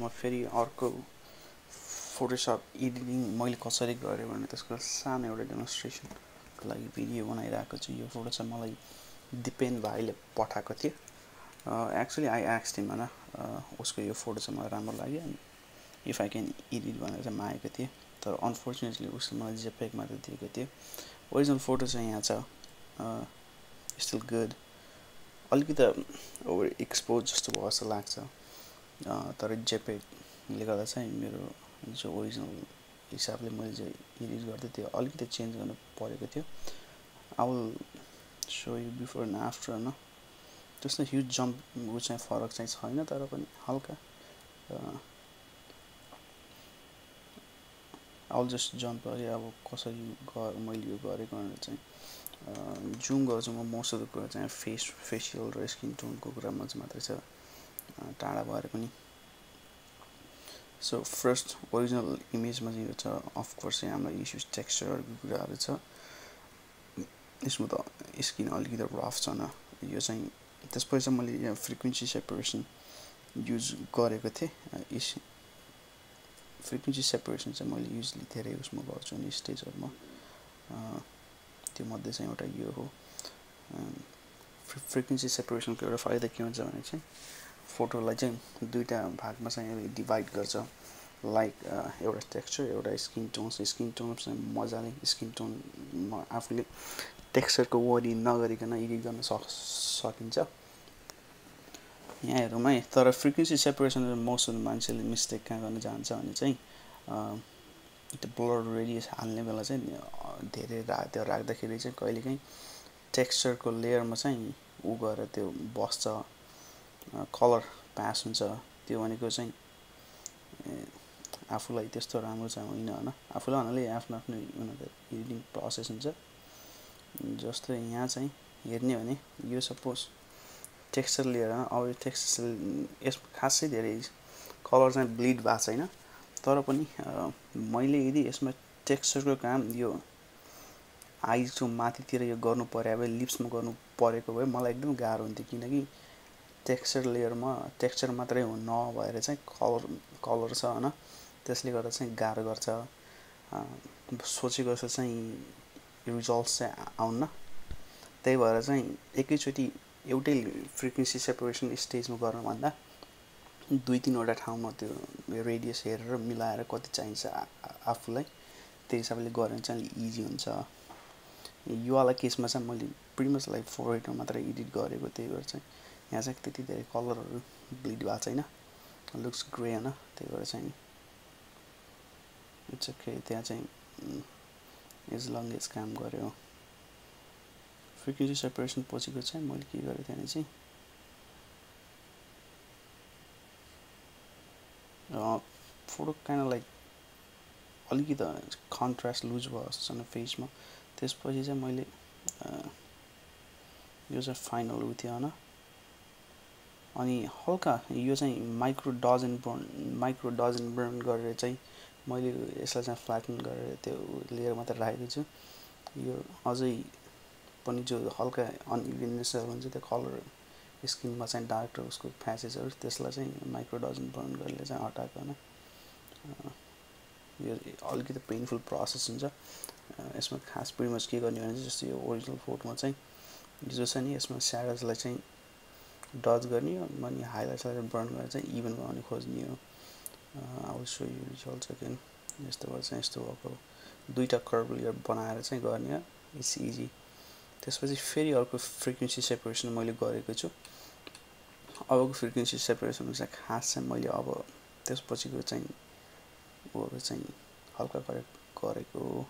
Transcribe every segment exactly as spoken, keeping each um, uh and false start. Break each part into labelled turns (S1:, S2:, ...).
S1: म फेरि अर्को फोटोसप एडिटिङ मैले कसरी गरेँ भने त्यसको सानो एउटा डेमोन्स्ट्रेसनको लागि भिडियो बनाइरहेको छु। यो फोटो चाहिँ मलाई दिपेन भाइले पठाएको थियो। एक्चुअली आई आस्क्ड हिम हैन उसको यो फोटो चाहिँ मलाई राम्रो लाग्यो अनि इफ आई क्यान एडिट भनेर चाहिँ मागेको थिएँ, तर अनफर्चुनेटली उसले मलाई जेपेग मात्र दिएको थियो। ओरिजिनल फोटो चाहिँ यहाँ छ, स्टिल गुड। अलिकति ओभर एक्सपोज जस्तो भयो जस्तो लाग्छ, तर जेपेगले गर्दा चाहिँ मेरो जो ओरिजिनल हिसाबले मैले जो एडिट गर्दै त्यो अलिकति चेन्ज गर्नु परेको थियो। I will show you before and after हैन। त्यस्तो ह्युज जम्प उ चाहिँ फरक चाहिँ छैन, तर पनि हल्का आई विल जस्ट जम्प अरे अब कसरी मैले यो गरेको भनेर चाहिँ जुम गर्छु म। मोस्ट अफ द कुरा चाहिँ फेस फेसियल र स्किन टोनको कुरामा चाहिँ मात्रै छ, टाढा भएर पनि। सो फर्स्ट ओरिजिनल इमेजमा चाहिँ यो छ, अफकोर्स चाहिँ हाम्रो इस्युज टेक्सचरको कुराहरू छ। यसमा त स्किन अलिकति रफ छ न, यो चाहिँ त्यसपछि चाहिँ मैले यहाँ फ्रिक्वेन्सी सेपरेसन युज गरेको थिएँ। इस फ्रिक्वेन्सी सेपरेसन चाहिँ मैले युजली धेरै उसमा गर्छु अनि स्टेजहरूमा, त्यो मध्ये चाहिँ एउटा यो हो। फ्रिक्वेन्सी सेपरेसनको एउटा फाइदा के हुन्छ भने चाहिँ फोटोलाई चाहिँ दुईवटा भागमा चाहिँ डिभाइड गर्छ, लाइक एउटा टेक्सचर एउटा स्किन टोन। स्किन टोन चाहिँ मजाले स्किन टोनमा आफूले टेक्सचरको वरि नगरिकन एडिट गर्न सक सकिन्छ यहाँ हेरौँ है। तर फ्रिक्वेन्सी सेपरेसन मोस्ट अफ मान्छेले मिस्टेक कहाँ गर्न जान्छ भने चाहिँ त्यो ब्लर रेडियस हाल्ने बेला चाहिँ धेरै रा त्यो राख्दाखेरि चाहिँ कहिलेकाहीँ टेक्सचरको लेयरमा चाहिँ उ गरेर त्यो बस्छ, कलर पास हुन्छ। त्यो भनेको चाहिँ आफूलाई त्यस्तो राम्रो चाहिँ होइन हैन। आफूलाई भन्नाले आफ्नो आफ्नो उनीहरूको एडिटिङ प्रोसेस हुन्छ। जस्तो यहाँ चाहिँ हेर्ने भने यो सपोज टेक्सचर लेयर हैन, अब यो टेक्सचर यस खासै धेरै कलर चाहिँ ब्लिड भएको छैन, तर पनि मैले यदि यसमा टेक्सचरको काम यो आइजको माथितिर यो गर्नु पर्यो भए, लिप्समा गर्नु परेको भए मलाई एकदम गाह्रो हुन्थ्यो, किनकि टेक्सचर लेयरमा टेक्सचर मात्रै हो नभएर चाहिँ कलर कलर छ हैन, त्यसले गर्दा चाहिँ गाह्रो गर्छ। सोचेको जस्तो चाहिँ रिजल्ट्स चाहिँ आउन्न। त्यही भएर चाहिँ एकैचोटि एउटै फ्रिक्वेन्सी सेपरेसन स्टेजमा गर्नुभन्दा दुई तीनवटा ठाउँमा त्यो रेडियस हेरेर मिलाएर कति चाहिन्छ आफूलाई त्यही हिसाबले गऱ्यो भने चाहिँ इजी हुन्छ। यो वाला केसमा चाहिँ मैले प्रिटी मच लाइक फोर एटमा मात्र एडिट गरेको, त्यही भएर चाहिँ यहाँ चाहिँ त्यति धेरै कलरहरू ब्लिड भएको छैन, लुक्स ग्रे हैन। त्यही भएर चाहिँ इट्स ओके, त्यहाँ चाहिँ एज लङ एज काम गर्यो। फ्रिक्वेन्सी सेपरेसन पछिको चाहिँ मैले के गरेँ त्यहाँ चाहिँ फोटो काइन्ड लाइक अलिकति कन्ट्रास्ट लुज भयो जस्तो छ फेसमा। त्यसपछि चाहिँ मैले यो चाहिँ फाइनल उ थियो हैन, अनि हल्का यो चाहिँ micro dodge and burn micro dodge and burn गरेर चाहिँ मैले यसलाई चाहिँ फ्ल्याटन गरेर त्यो लेयर मात्र राखेको छु। यो अझै पनि जो हल्का अनइभेननेसहरू हुन्छ त्यो कलर स्किनमा चाहिँ डार्क र उसको प्याचेसहरू, त्यसलाई चाहिँ माइक्रो डज एन्ड बर्न गरेर चाहिँ हटाएको हैन। यो अलिकति पेनफुल प्रोसेस हुन्छ। यसमा खास प्रिटी मच के गर्ने भने चाहिँ जस्तो यो ओरिजिनल फोटोमा चाहिँ जो छ नि यसमा स्याडोजलाई चाहिँ डज गर्ने अनि हाइलाइट्सलाई बर्न गरेर चाहिँ इभन बनाउने खोज्ने हो। I will show you results again. यस्तो भएर चाहिँ यस्तो भएको दुईवटा कर्भ लेयर बनाएर चाहिँ गर्ने हो, इट्स इजी। त्यसपछि फेरि अर्को फ्रिक्वेन्सी सेपरेसन मैले गरेको छु। अबको फ्रिक्वेन्सी सेपरेसन चाहिँ खास चाहिँ मैले अब त्यसपछिको चाहिँ ऊहरू चाहिँ हल्का करेक्ट गरेको।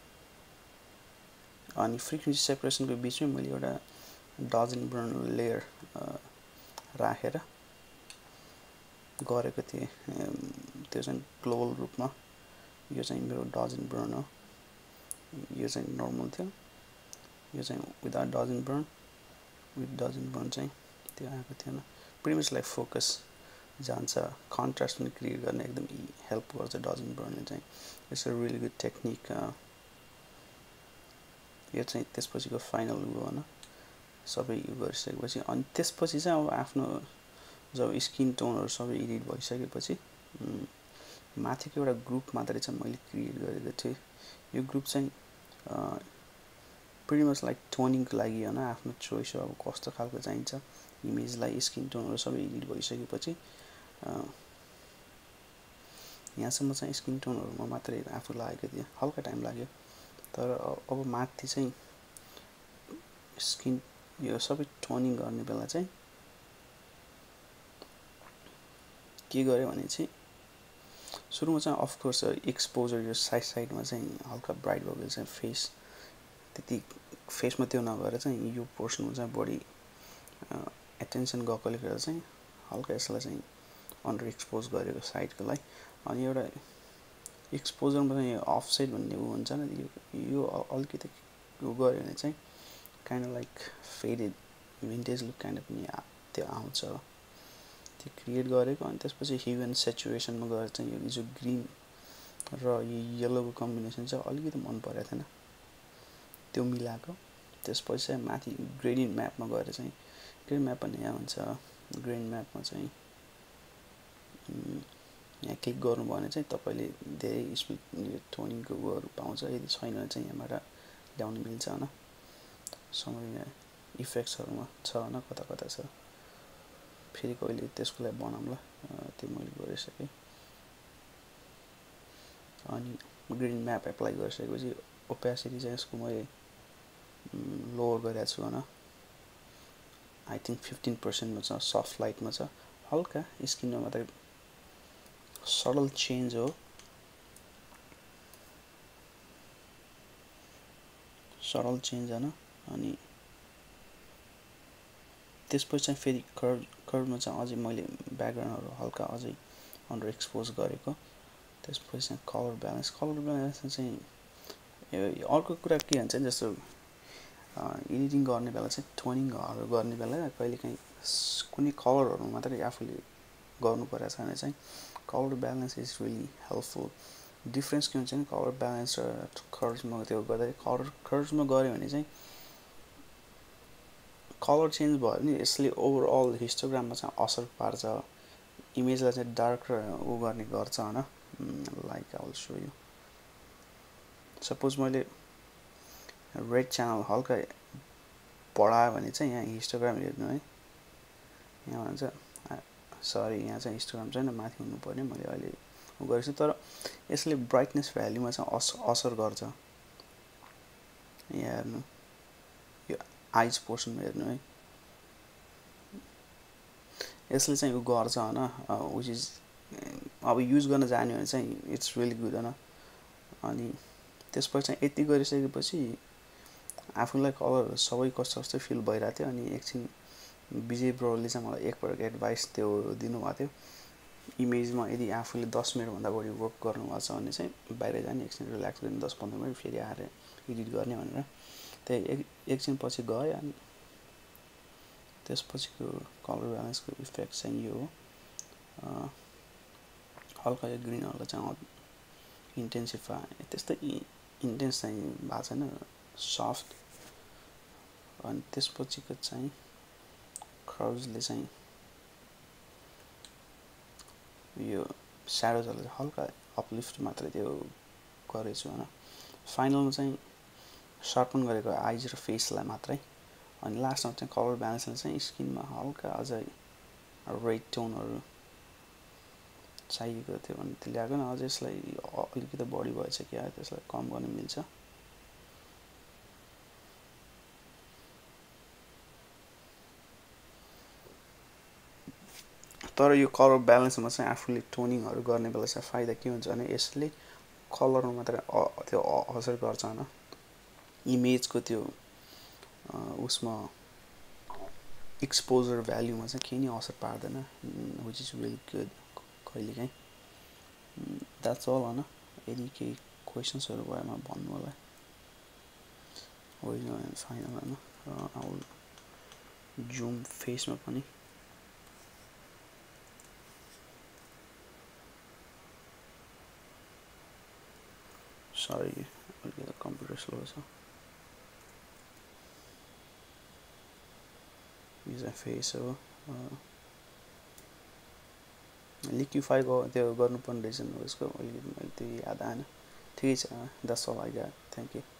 S1: अनि फ्रिक्वेन्सी सेपरेसनको बिचमै मैले एउटा डज एन्ड बर्न लेयर राखेर गरेको थिएँ। त्यो चाहिँ ग्लोबल रूपमा यो चाहिँ मेरो डज एन्ड बर्न हो, यो चाहिँ नर्मल थियो, यो चाहिँ without dodge and burn, with dodge and burn चाहिँ त्यो आएको थिएन। प्रिटी मच लाइक फोकस जान्छ, कन्ट्रास्ट पनि क्रिएट गर्ने एकदम हेल्प गर्छ डज एन्ड बर्नले चाहिँ। It's a really good technique. यो चाहिँ त्यसपछिको फाइनल उ हो न, सबै यो गरिसकेपछि अनि त्यसपछि चाहिँ अब आफ्नो जब स्किन टोनहरू सबै एडिट भइसकेपछि माथिको एउटा ग्रुप मात्रै चाहिँ मैले क्रिएट गरेको थिएँ। यो ग्रुप चाहिँ प्रिटी मच लाइक टोनिङको लागि होइन, आफ्नो चोइस हो, अब कस्तो खालको चाहिन्छ। इमेजलाई स्किन टोनहरू सबै एडिट भइसकेपछि यहाँसम्म चाहिँ स्किन टोनहरूमा मात्रै आफू लागेको थियो, हल्का टाइम लाग्यो। तर अब माथि चाहिँ स्किन यो सबै टोनिङ गर्ने बेला चाहिँ के गर्यो भने चाहिँ सुरुमा चाहिँ अफकोर्स एक्सपोजर यो साइड साइडमा चाहिँ हल्का ब्राइट भएको चाहिँ फेस त्यति फेसमा त्यो नभएर चाहिँ यो पोर्सनमा चाहिँ बढी एटेन्सन गएकोले गर्दा चाहिँ हल्का यसलाई चाहिँ अन्डर एक्सपोज गरेको साइडकोलाई। अनि एउटा एक्सपोजरमा चाहिँ अफ साइड भन्ने ऊ हुन्छ नि, यो अलिकति उ गऱ्यो भने चाहिँ kind of like faded vintage look kind of पनि त्यो आउँछ, त्यो क्रिएट गरेको। अनि त्यसपछि ह्यू एन्ड सेचुरेसनमा गएर चाहिँ यो जो ग्रिन र यो येल्लोको कम्बिनेसन चाहिँ अलिकति मन परेको थिएन, त्यो मिलाएको। त्यसपछि चाहिँ माथि ग्रेडियन्ट म्यापमा गएर चाहिँ ग्रेडियन्ट म्याप भन्ने यहाँ हुन्छ, ग्रेडियन्ट म्यापमा चाहिँ यहाँ क्लिक गर्नुभयो भने चाहिँ तपाईँले धेरै स्पिड टोनिङको उयोहरू पाउँछ। यदि छैन भने चाहिँ यहाँबाट ल्याउनु मिल्छ होइन। समय इफेक्ट्सहरूमा छ होइन, कता कता छ, फेरि कहिले त्यसको लागि बनाउँला, त्यो मैले गरिसकेँ। अनि ग्रिन म्याप एप्लाई गरिसकेपछि ओपेसिटी चाहिँ यसको मैले लोवर गरेको छु होइन, आई थिङ्क फिफ्टिन पर्सेन्टमा छ, सफ्ट लाइटमा छ, हल्का स्किनमा मात्रै सडल चेन्ज हो, सडल चेन्ज होइन। अनि त्यसपछि चाहिँ फेरि कर्भ कर्भमा चाहिँ अझै मैले ब्याकग्राउन्डहरू हल्का अझै अन्डर एक्सपोज गरेको। त्यसपछि चाहिँ कलर ब्यालेन्स कलर ब्यालेन्समा चाहिँ अर्को कुरा के भन्छ जस्तो एडिटिङ गर्ने बेला चाहिँ टोनिङहरू गर्ने बेला कहिलेकाहीँ कुनै कलरहरू मात्रै आफूले गर्नु परेको छ भने चाहिँ colour balance is really helpful. Difference के हुन्छ नि कलर ब्यालेन्स र कर्भ्समा त्यो गर्दाखेरि कलर कर्भ्समा गऱ्यो भने चाहिँ कलर चेन्ज भयो भने यसले ओभरअल हिस्टोग्राममा चाहिँ असर पार्छ, इमेजलाई चाहिँ डार्क र उ गर्ने गर्छ होइन। Like I will show you, suppose मैले रेड च्यानल हल्का बढायो भने चाहिँ यहाँ हिस्टोग्राम हेर्नु है, यहाँ भन्छ सरी यहाँ चाहिँ हिस्टोग्राम छैन, माथि हुनु पर्ने, मैले अहिले उ गरेको छु। तर यसले ब्राइटनेस भ्याल्युमा चाहिँ अस असर गर्छ। यहाँ हेर्नु, यो आइज पोर्सनमा हेर्नु है, यसले चाहिँ उ गर्छ होइन, विच इज अब युज गर्न जान्यो भने चाहिँ इट्स रियली गुड होइन। अनि त्यसपछि चाहिँ यति गरिसकेपछि आफूलाई कलर सबै कस्तो कस्तो फिल भइरहेको थियो। अनि एकछिन विजय ब्रोले चाहिँ मलाई एकपल्ट एडभाइस त्यो दिनुभएको थियो, इमेजमा यदि आफूले दस मिनटभन्दा बढी वर्क गर्नुभएको छ भने चाहिँ बाहिर जाने, एकछिन रिल्याक्स गर्ने, दस पन्ध्र मिनट फेरि आएर एडिट गर्ने भनेर। त्यही एक एकछिन पछि गएँ। अनि त्यसपछिको कलर ब्यालेन्सको इफेक्ट चाहिँ यो हो, हल्का यो ग्रिनहरूलाई चाहिँ इन्टेन्सिफाई, त्यस्तै इन्टेन्स चाहिँ भएको छैन, सफ्ट। अनि त्यसपछिको चाहिँ कर्भ्सले चाहिँ यो स्याडोजहरूलाई हल्का अपलिफ्ट मात्रै त्यो गरेको छु होइन। फाइनलमा चाहिँ सर्पन गरेको आइज र फेसलाई मात्रै। अनि लास्टमा चाहिँ कलर ब्यालेन्सले चाहिँ स्किनमा हल्का अझै रेड टोनहरू चाहिएको थियो भने त्यो ल्याएको न, अझै यसलाई अलिकति बढी भएछ क्या, त्यसलाई कम गर्न मिल्छ। तर यो कलर ब्यालेन्समा चाहिँ आफूले टोनिङहरू गर्ने बेला चाहिँ फाइदा के हुन्छ भने यसले कलरमा मात्रै त्यो असर गर्छ होइन, इमेजको त्यो उसमा एक्सपोजर भ्याल्युमा चाहिँ केही नै असर पार्दैन, विच इज रियली गुड कहिलेकाहीँ। द्याट्स अल होइन। यदि केही क्वेसन्सहरू भएमा भन्नु होला, ओरिजिनल एन्ड फाइनल होइन। आउल जुम फेसमा पनि सरी अलिकति कम्प्युटर स्लो छ। यो चाहिँ फेस हो, लिक्विफाई त्यो गर्नुपर्ने रहेछ यसको अलिकति मैले त्यो याद आएन ठिकै छ that's all I got thank you